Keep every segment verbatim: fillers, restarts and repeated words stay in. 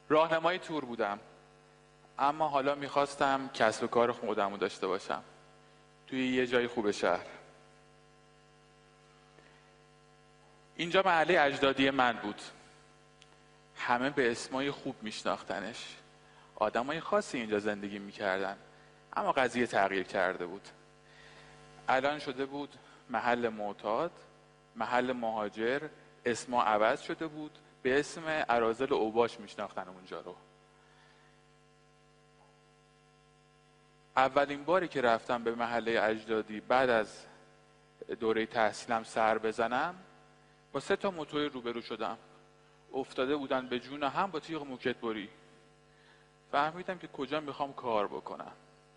راهنمای تور بودم، اما حالا میخواستم کسب و کار خودم رو داشته باشم توی یه جای خوب شهر. اینجا محله اجدادی من بود، همه به اسمای خوب میشناختنش، آدمای خاصی اینجا زندگی میکردن. اما قضیه تغییر کرده بود. الان شده بود محل معتاد، محل مهاجر، اسما عوض شده بود، به اسم اراذل اوباش میشناختن اونجا رو. اولین باری که رفتم به محله اجدادی بعد از دوره تحصیلم سر بزنم، با سه تا موتور روبرو شدم. افتاده بودن به جون هم با تیغ موکت بری. فهمیدم که کجا میخوام کار بکنم.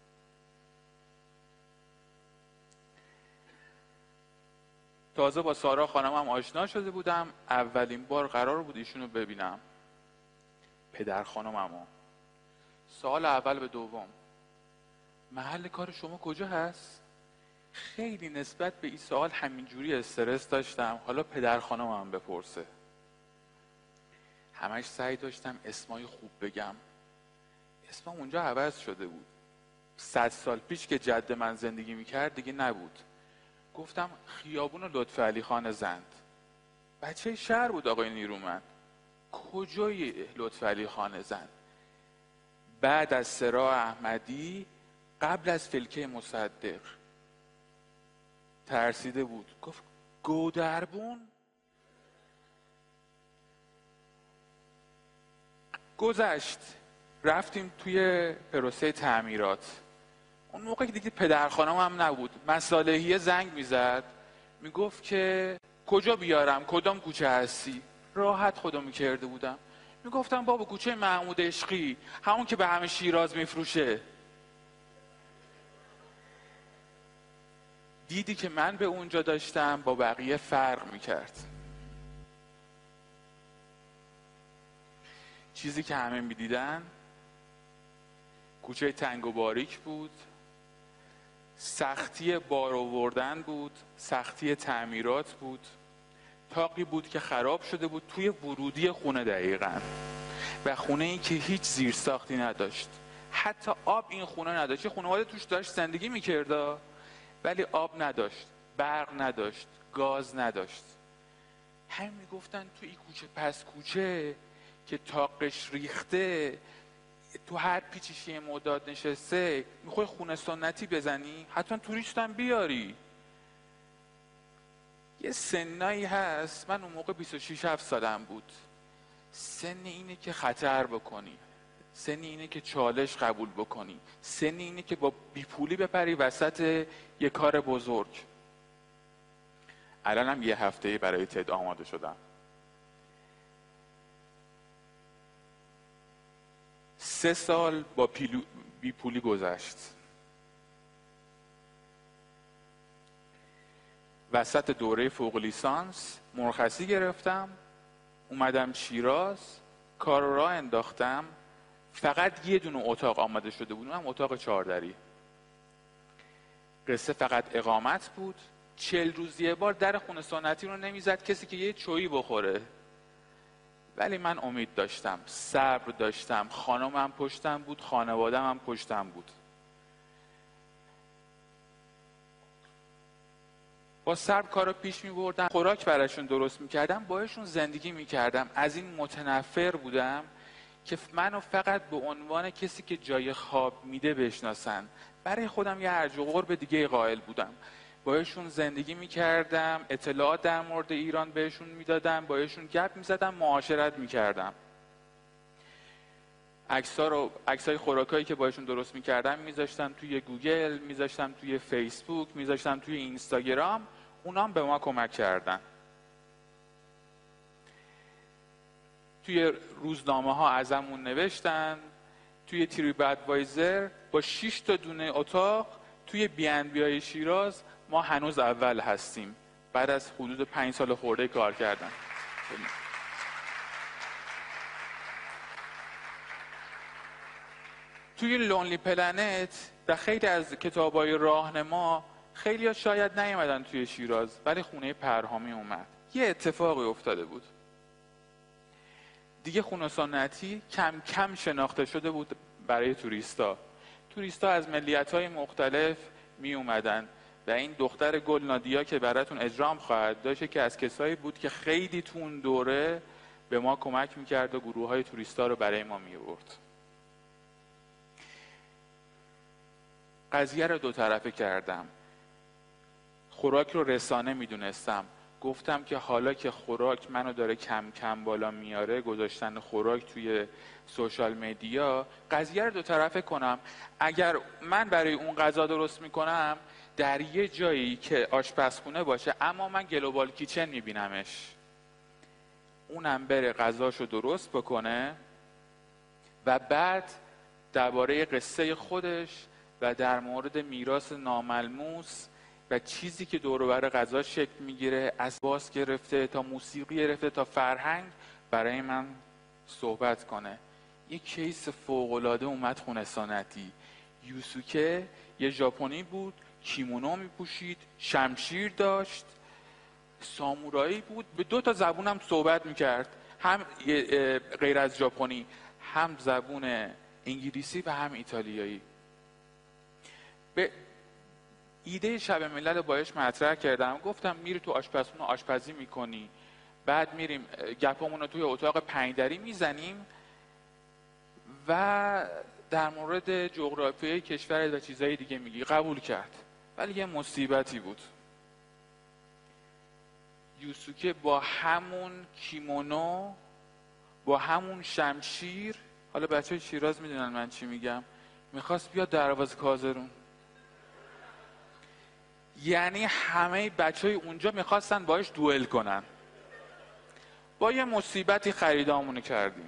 تازه با سارا خانمم آشنا شده بودم. اولین بار قرار بود ایشونو ببینم، پدر خانممو. سال اول به دوم، محل کار شما کجا هست؟ خیلی نسبت به این سوال همینجوری استرس داشتم، حالا پدر خانمم بپرسه. همش سعی داشتم اسمای خوب بگم. اسمم اونجا عوض شده بود. صد سال پیش که جد من زندگی میکرد دیگه نبود. گفتم خیابون لطفی علی خان زند. بچه شهر بود آقای نیرومند. کجای لطفی علی خان زند؟ بعد از سرا احمدی، قبل از فلکه مصدق. ترسیده بود. گفت گودربون؟ گذشت. رفتیم توی پروسه تعمیرات. اون موقع که دیگه پدر خانم هم نبود، مصالحیه زنگ میزد، میگفت که کجا بیارم، کدام کوچه هستی؟ راحت خودم میکرده بودم. میگفتم بابا کوچه محمود عشقی، همون که به همه شیراز میفروشه. دیدی که من به اونجا داشتم با بقیه فرق میکرد. چیزی که همه میدیدن کوچه تنگ و باریک بود، سختی بار آوردن بود، سختی تعمیرات بود، تاقی بود که خراب شده بود توی ورودی خونه دقیقاً، و خونه ای که هیچ زیرساختی نداشت. حتی آب این خونه نداشت. خانواده توش داشت زندگی میکرد ولی آب نداشت، برق نداشت، گاز نداشت. همین میگفتن تو این کوچه پس کوچه که تاقش ریخته، تو هر پیچیش یه مداد نشسته، میخوای خونه سنتی بزنی؟ حتما توریست هم بیاری. یه سنایی هست، من اون موقع بیست و شش هفت سالم بود، سن اینه که خطر بکنی، سن اینه که چالش قبول بکنی، سن اینه که با بیپولی بپری وسط یه کار بزرگ. الانم یه هفته برای تد آماده شدم. سه سال با پیلو بیپولی گذشت. وسط دوره فوق لیسانس مرخصی گرفتم، اومدم شیراز، کار رو راه انداختم. فقط یه دونه اتاق آماده شده بود، اونم اتاق چهاردری. قصه فقط اقامت بود. چل روز یه بار در خونه سنتی رو نمیزد کسی که یه چویی بخوره. ولی من امید داشتم، صبر داشتم، خانمم پشتم بود، خانوادم هم پشتم بود. با صبر کارو پیش می بردم، خوراک براشون درست میکردم، باهاشون زندگی میکردم. از این متنفر بودم که منو فقط به عنوان کسی که جای خواب میده بشناسن. برای خودم یه هرج و قرب دیگه قائل بودم. باهاشون زندگی میکردم، اطلاعات در مورد ایران بهشون میدادم، باهاشون گپ میزدم، معاشرت میکردم. عکس‌ها رو، عکسای خوراکایی که باهاشون درست میکردم میذاشتم توی گوگل، میذاشتم توی فیسبوک، میذاشتم توی اینستاگرام. اونام به ما کمک کردن. توی روزنامه ها ازمون نوشتن، توی تریپ ادوایزر با شش تا دونه اتاق توی بی ان بی های شیراز ما هنوز اول هستیم بعد از حدود پنج سال خورده کار کردن. توی لونلی پلنت و خیلی از کتابای راهنما خیلی ها شاید نیومدن توی شیراز، ولی خونه پرهامی اومد. یه اتفاقی افتاده بود. دیگه خونه سنتی کم کم شناخته شده بود برای توریستا. توریستا از ملیت‌های مختلف می اومدن و این دختر گل نادیا که براتون اجرام خواهد داشت که از کسایی بود که خیلی تو اون دوره به ما کمک میکرد و گروه های توریستا رو برای ما میورد. قضیه رو دو طرفه کردم. خوراک رو رسانه میدونستم. گفتم که حالا که خوراک منو داره کم کم بالا میاره، گذاشتن خوراک توی سوشال مدیا، قضیه رو دو طرفه کنم. اگر من برای اون غذا درست میکنم در یه جایی که آشپزخونه باشه اما من گلوبال کیچن میبینمش، اونم بره غذاشو درست بکنه و بعد درباره قصه خودش و در مورد میراث ناملموس و چیزی که دور و بر غذا شکل میگیره، از باس گرفته تا موسیقی گرفته تا فرهنگ، برای من صحبت کنه. یه کیس فوق‌العاده اومد خونه سنتی. یوسوکه یه ژاپنی بود، کیمونو میپوشید، شمشیر داشت، سامورایی بود، به دو تا زبون هم صحبت میکرد، هم غیر از ژاپنی، هم زبون انگلیسی و هم ایتالیایی. به ایده شب ملل باش مطرح کردم، گفتم میری تو آشپزخونه آشپزی میکنی، بعد میریم گپامون رو توی اتاق پنج دری میزنیم و در مورد جغرافیای کشور و چیزهای دیگه میگی. قبول کرد، ولی یه مصیبتی بود. یوسوکه با همون کیمونو، با همون شمشیر، حالا بچه های شیراز میدونن من چی میگم، میخواست بیاد دروازه کازرون. یعنی همه بچه های اونجا میخواستن باش دوئل کنن. با یه مصیبتی خریدامونو کردیم.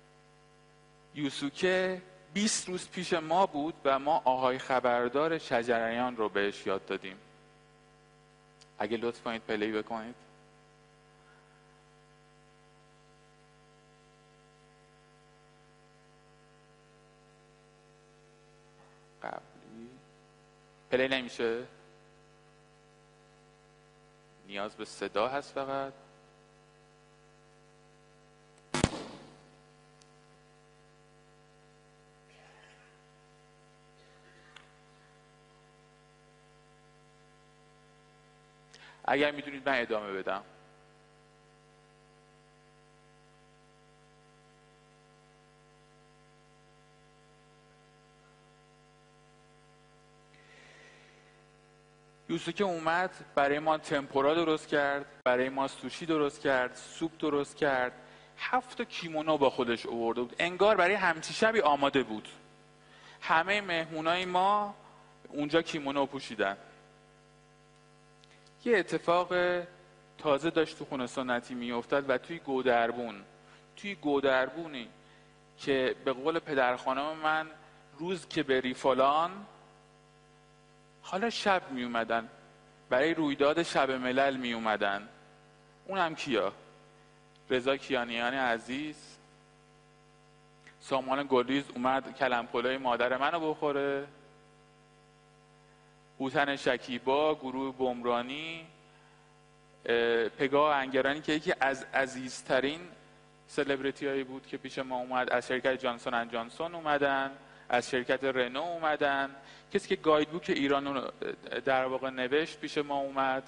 یوسوکه بیست روز پیش ما بود و ما آهای خبردار شجریان رو بهش یاد دادیم. اگه لطف کنید پلی بکنید. قبلی پلی نمیشه، نیاز به صدا هست فقط. اگر میدونید من ادامه بدم. یوسوکه اومد برای ما تمپورا درست کرد، برای ما سوشی درست کرد، سوپ درست کرد، هفت تا کیمونو با خودش آورده بود، انگار برای همچی شبی آماده بود. همه مهمونای ما اونجا کیمونو پوشیدن. یه اتفاق تازه داشت تو خونه سنتی میافتاد و توی گودربون، توی گودربونی که به قول پدر خانم من روز که بری فلان، حالا شب می اومدن برای رویداد شب ملل می اومدن. اونم کیا؟ رضا کیانیان عزیز، سامان گلیز اومد کلم پلوی مادر منو بخوره، هوتن شکیبا، گروه بمرانی، پگاه انگرانی که یکی از عزیزترین سلبریتی هایی بود که پیش ما اومد. از شرکت جانسون اند جانسون اومدن، از شرکت رنو اومدن، کسی که گاید بوک ایران رو در واقع نوشت پیش ما اومد.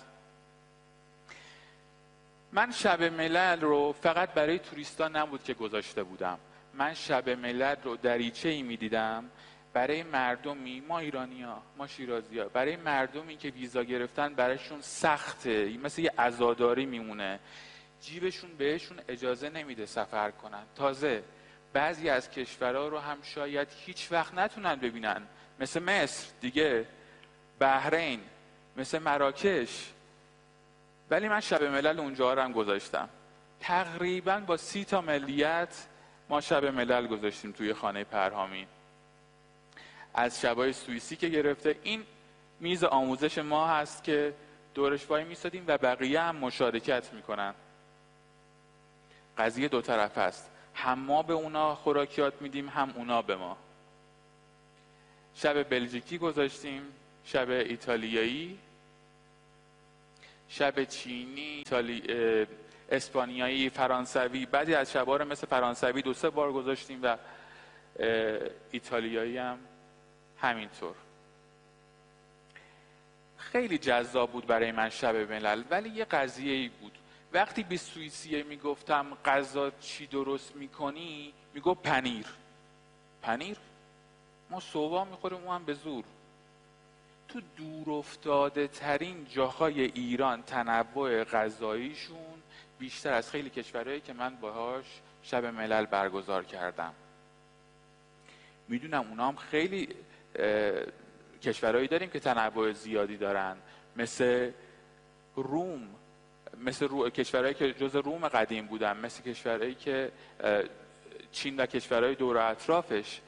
من شب ملل رو فقط برای توریستا نبود که گذاشته بودم، من شب ملل رو دریچه‌ای می‌دیدم برای مردمی، ما ایرانی‌ها، ما شیرازی‌ها، برای مردمی که ویزا گرفتن برایشون سخته، مثل یه عزاداری میمونه، جیبشون بهشون اجازه نمیده سفر کنن. تازه بعضی از کشورها رو هم شاید هیچ وقت نتونن ببینن، مثل مصر دیگه، بحرین، مثل مراکش. ولی من شب ملل اونجا رو هم گذاشتم. تقریبا با سی تا ملیت ما شب ملل گذاشتیم توی خانه پرهامی. از شبای سوئیسی که گرفته، این میز آموزش ما هست که دورش وای میستادیم و بقیه هم مشارکت میکنن. قضیه دو طرف است، هم ما به اونا خوراکیات میدیم هم اونا به ما. شب بلژیکی گذاشتیم، شب ایتالیایی. شب چینی، ایتالی، اسپانیایی، فرانسوی، بعضی از شب‌ها رو مثل فرانسوی دو سه بار گذاشتیم و ایتالیایی هم همینطور. خیلی جذاب بود برای من شب ملل، ولی یه قضیه ای بود. وقتی به سوئیسیه میگفتم غذا چی درست میکنی، میگفت پنیر. پنیر؟ ما صبح میخوریم اون هم به زور. تو دور افتاده ترین جاهای ایران تنوع غذاییشون بیشتر از خیلی کشورهایی که من باهاش شب ملل برگزار کردم. میدونم اونا هم خیلی کشورهایی داریم که تنوع زیادی دارن، مثل روم، مثل رو... کشورهایی که جز روم قدیم بودن، مثل کشورهایی که چین و کشورهای دور اطرافش.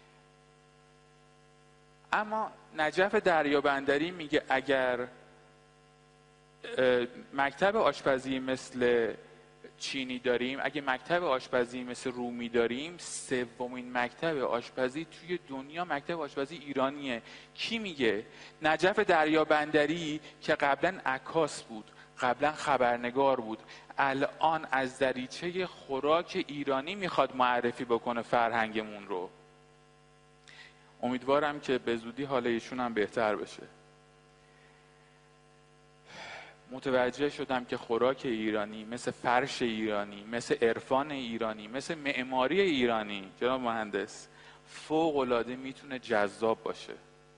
اما نجف دریابندری میگه اگر مکتب آشپزی مثل چینی داریم، اگه مکتب آشپزی مثل رومی داریم، سومین مکتب آشپزی توی دنیا مکتب آشپزی ایرانیه. کی میگه؟ نجف دریابندری که قبلا عکاس بود، قبلا خبرنگار بود، الان از دریچه خوراک ایرانی میخواد معرفی بکنه فرهنگمون رو. امیدوارم که به زودی حال ایشون هم بهتر بشه. متوجه شدم که خوراک ایرانی مثل فرش ایرانی، مثل عرفان ایرانی، مثل معماری ایرانی، جناب مهندس، فوق‌العاده میتونه جذاب باشه.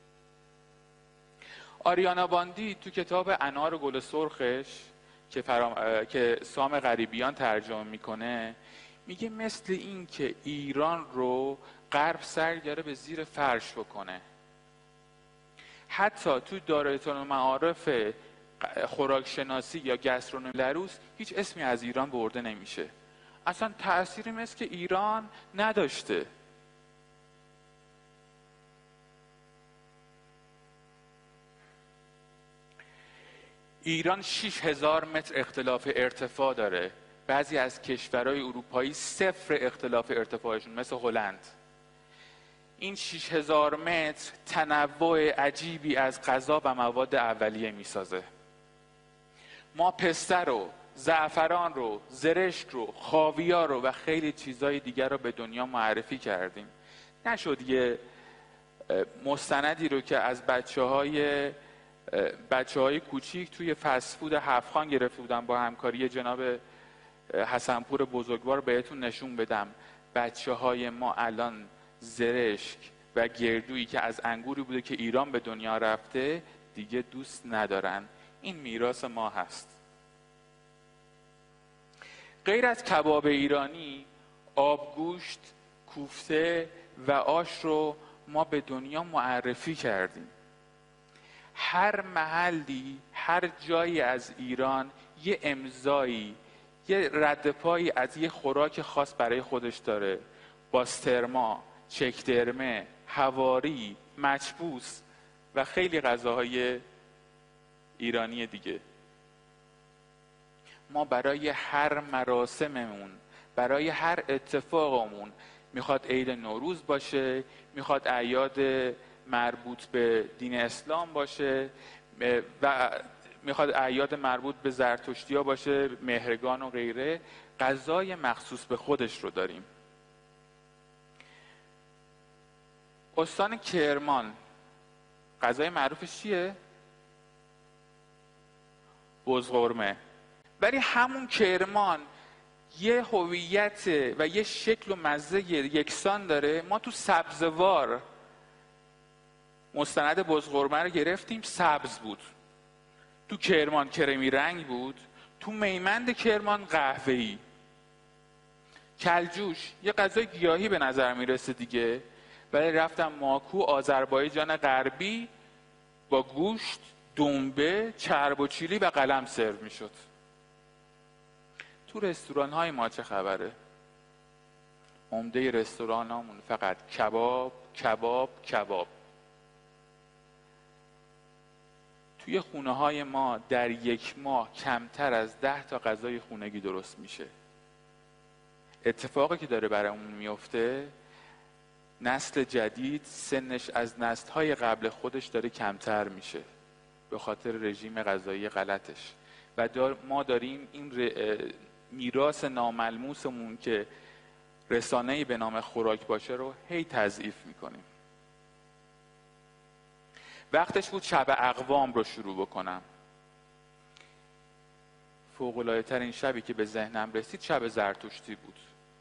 آریانا باندی تو کتاب انار و گل سرخش که, فرام... که سام غریبیان ترجمه میکنه، میگه مثل این که ایران رو غرب سرگره به زیر فرش بکنه. حتی تو دارالمعارف خوراکشناسی یا گاسترونومی لروس هیچ اسمی از ایران برده نمیشه. اصلا تأثیری مثل که ایران نداشته. ایران شش هزار متر اختلاف ارتفاع داره. بعضی از کشورهای اروپایی صفر اختلاف ارتفاعشون، مثل هلند. این شش هزار متر تنوع عجیبی از غذا و مواد اولیه میسازه. ما پسته رو، زعفران رو، زرشک رو، خاویار رو و خیلی چیزای دیگر رو به دنیا معرفی کردیم. نشد یه مستندی رو که از بچه های بچه های کوچیک توی فست فود هفت‌خوان گرفته بودن با همکاری جناب حسنپور بزرگوار بهتون نشون بدم. بچه های ما الان زرشک و گردویی که از انگوری بوده که ایران به دنیا رفته دیگه دوست ندارن. این میراث ما هست. غیر از کباب ایرانی، آبگوشت، کوفته و آش رو ما به دنیا معرفی کردیم. هر محلی، هر جایی از ایران یه امضایی، یه ردپایی از یه خوراک خاص برای خودش داره. باسترما، چکدرمه، هواری، مچبوس و خیلی غذاهای ایرانی دیگه. ما برای هر مراسممون، برای هر اتفاقمون، میخواد عید نوروز باشه، میخواد اعیاد مربوط به دین اسلام باشه و میخواد اعیاد مربوط به زرتشتی‌ها باشه، مهرگان و غیره، غذای مخصوص به خودش رو داریم. استان کرمان غذای معروفش چیه؟ بزغرمه. ولی همون کرمان یه هویت و یه شکل و مزه یکسان داره. ما تو سبزوار مستند بزغرمه رو گرفتیم، سبز بود. تو کرمان کرمی رنگ بود. تو میمند کرمان قهوه‌ای. کلجوش یه غذای گیاهی به نظر میرسه دیگه، ولی رفتم ماکو، آذربایجان غربی، با گوشت، دنبه، چرب و چیلی و قلم سرو میشد. تو رستوران های ما چه خبره؟ عمده رستوران هامون فقط کباب، کباب، کباب. توی خونه های ما در یک ماه کمتر از ده تا غذای خونگی درست میشه. اتفاقی که داره برامون میفته، نسل جدید سنش از نسل‌های قبل خودش داره کمتر میشه به خاطر رژیم غذایی غلطش. و دار ما داریم این میراث ناملموسمون که رسانه‌ای به نام خوراک باشه رو هی تضعیف میکنیم. وقتش بود شب اقوام رو شروع بکنم. فوق‌العاده‌ترین شبی که به ذهنم رسید شب زرتشتی بود.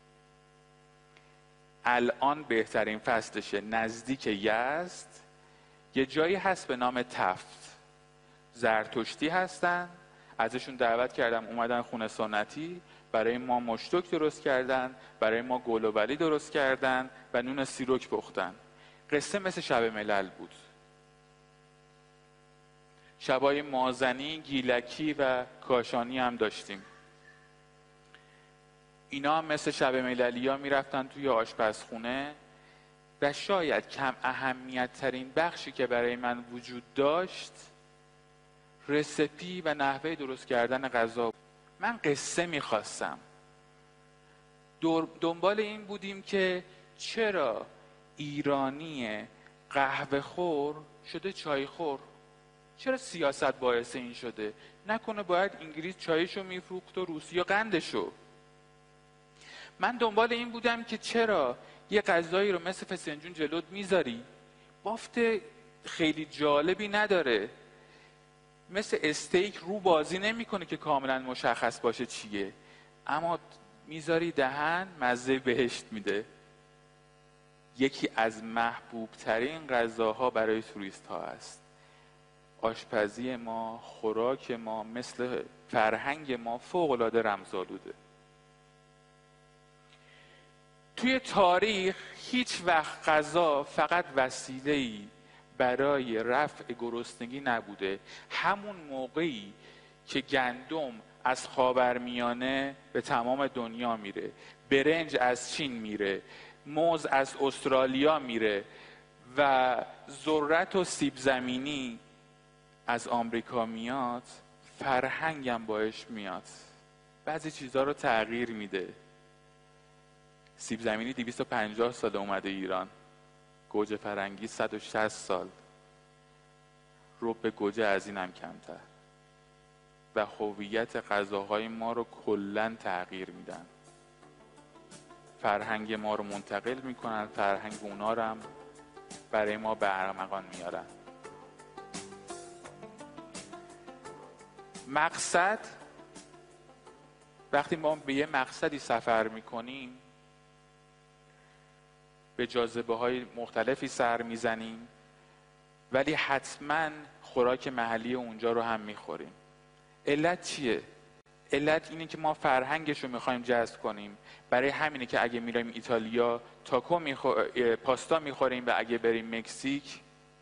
الان بهترین فصلشه. نزدیک یزد یه جایی هست به نام تفت، زرتشتی هستن، ازشون دعوت کردم اومدن خونه سنتی، برای ما مشتک درست کردن، برای ما گل و ولی درست کردن و نون سیرک پختن. قصه مثل شب ملل بود. شبای مازنی، گیلکی و کاشانی هم داشتیم. اینا هم مثل شب مللی ها می رفتن توی آشپزخونه و شاید کم اهمیت ترین بخشی که برای من وجود داشت رسپی و نحوه درست کردن غذا. من قصه می خواستم. دنبال این بودیم که چرا ایرانی قهوه خور شده چای خور؟ چرا سیاست باعث این شده؟ نکنه باید انگلیس چایشو میفروخت و روسیه قندشو؟ من دنبال این بودم که چرا یه غذایی رو مثل فسنجون جلوت میذاری بافت خیلی جالبی نداره، مثل استیک رو بازی نمیکنه که کاملا مشخص باشه چیه، اما میذاری دهن مزه بهشت میده. یکی از محبوب ترین غذاها برای توریست ها است. آشپزی ما، خوراک ما، مثل فرهنگ ما فوق‌العاده رمزآلوده. توی تاریخ هیچ وقت غذا فقط وسیله‌ای برای رفع گرسنگی نبوده. همون موقعی که گندم از خاورمیانه به تمام دنیا میره، برنج از چین میره، موز از استرالیا میره و ذرت و سیب زمینی از آمریکا میاد، فرهنگم باش میاد، بعضی چیزها رو تغییر میده. سیب زمینی دویست و پنجاه سال اومده ایران، گوجه فرنگی صد و شصت سال، رب گوجه از اینم کمتر، و هویت غذاهای ما رو کلاً تغییر میدن. فرهنگ ما رو منتقل میکنن، فرهنگ اونا رو هم برای ما به ارمغان میارن. مقصد، وقتی ما به یه مقصدی سفر میکنیم به جاذبه های مختلفی سر میزنیم، ولی حتما خوراک محلی اونجا رو هم میخوریم. علت چیه؟ علت اینه که ما فرهنگش رو میخوایم جذب کنیم. برای همینه که اگه میریم ایتالیا تاکو میخور... پاستا میخوریم و اگه بریم مکزیک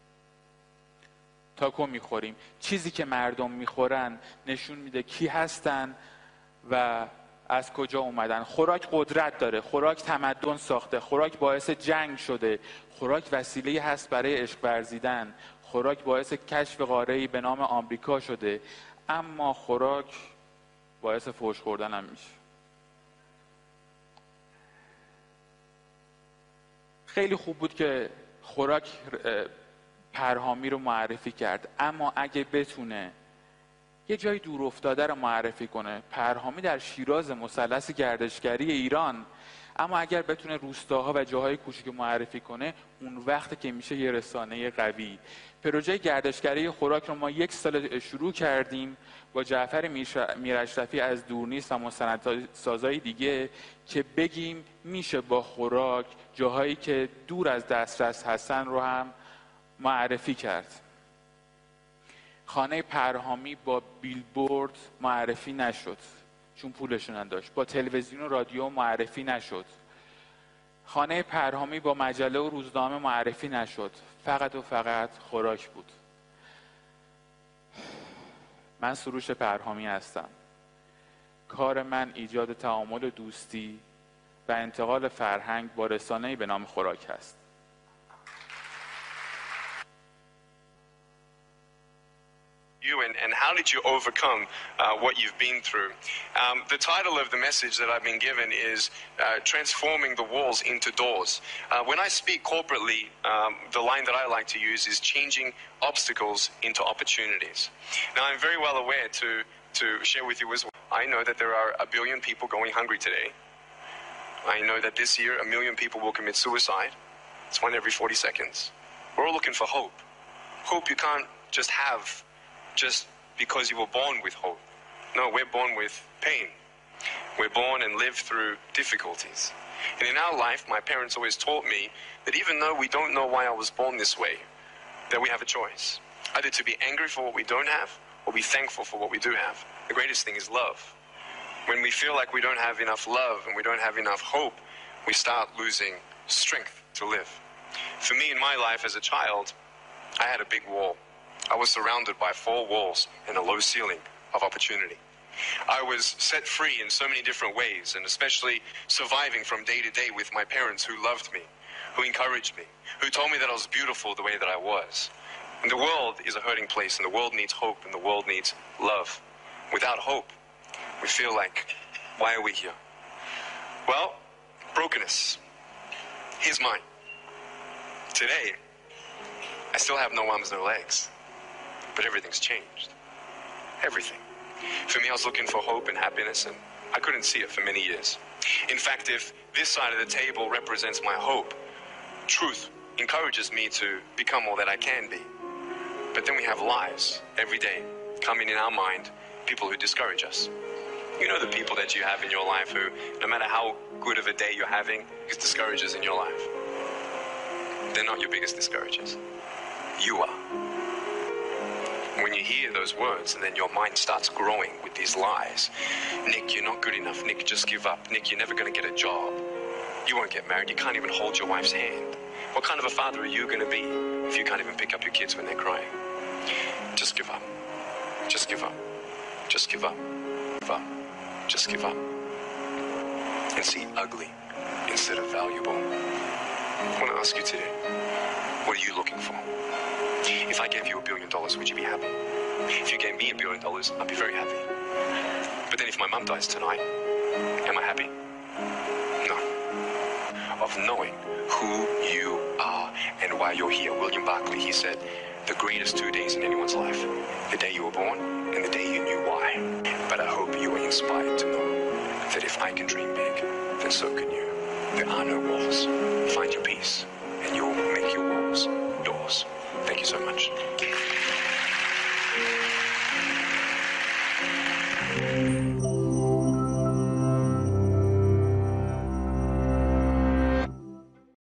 تاکو میخوریم. چیزی که مردم میخورن نشون میده کی هستن و از کجا اومدن. خوراک قدرت داره، خوراک تمدن ساخته، خوراک باعث جنگ شده، خوراک وسیله هست برای عشق ورزیدن، خوراک باعث کشف قاره‌ای به نام آمریکا شده، اما خوراک باعث فحش خوردن هم میشه. خیلی خوب بود که خوراک پرهامی رو معرفی کرد، اما اگه بتونه یه جای دور افتاده رو معرفی کنه، پرهامی در شیراز مثلث گردشگری ایران، اما اگر بتونه روستاها و جاهای کوچیک معرفی کنه، اون وقت که میشه یه رسانه قوی. پروژه گردشگری خوراک رو ما یک سال شروع کردیم با جعفر میراشرفی از دورنیست و مستندسازهای دیگه که بگیم میشه با خوراک جاهایی که دور از دسترس هستن رو هم معرفی کرد. خانه پرهامی با بیلبورد معرفی نشد چون پولشون نداشت، با تلویزیون و رادیو معرفی نشد. خانه پرهامی با مجله و روزنامه معرفی نشد، فقط و فقط خوراک بود. من سروش پرهامی هستم. کار من ایجاد تعامل دوستی و انتقال فرهنگ با رسانه‌ای به نام خوراک است. You and, and how did you overcome uh, what you've been through? Um, the title of the message that I've been given is uh, Transforming the Walls into Doors. Uh, when I speak corporately, um, the line that I like to use is changing obstacles into opportunities. Now, I'm very well aware to to share with you as well. I know that there are a billion people going hungry today. I know that this year a million people will commit suicide. It's one every forty seconds. We're all looking for hope. Hope you can't just have just because you were born with hope. No, we're born with pain. We're born and live through difficulties. And in our life, my parents always taught me that even though we don't know why I was born this way, that we have a choice. Either to be angry for what we don't have, or be thankful for what we do have. The greatest thing is love. When we feel like we don't have enough love and we don't have enough hope, we start losing strength to live. For me, in my life as a child, I had a big wall. I was surrounded by four walls and a low ceiling of opportunity. I was set free in so many different ways, and especially surviving from day to day with my parents who loved me, who encouraged me, who told me that I was beautiful the way that I was. And the world is a hurting place, and the world needs hope, and the world needs love. Without hope, we feel like, why are we here? Well, brokenness. Here's mine. Today, I still have no arms, no legs, but everything's changed. Everything. For me, I was looking for hope and happiness, and I couldn't see it for many years. In fact, if this side of the table represents my hope, truth encourages me to become all that I can be. But then we have lies every day coming in our mind, people who discourage us. You know the people that you have in your life who, no matter how good of a day you're having, is discouragers in your life. They're not your biggest discouragers. You are. When you hear those words and then your mind starts growing with these lies, Nick, you're not good enough. Nick, just give up. Nick, you're never going to get a job. You won't get married. You can't even hold your wife's hand. What kind of a father are you going to be if you can't even pick up your kids when they're crying? Just give up. Just give up. Just give up. Give up. Just give up. And see ugly instead of valuable. I want to ask you today, what are you looking for? If I gave you a billion dollars, would you be happy? If you gave me a billion dollars, I'd be very happy. But then if my mum dies tonight, am I happy? No. Of knowing who you are and why you're here. William Barclay, he said, the greatest two days in anyone's life, the day you were born and the day you knew why. But I hope you are inspired to know that if I can dream big, then so can you. There are no walls. Find your peace and you'll make your walls doors. Thank you so much.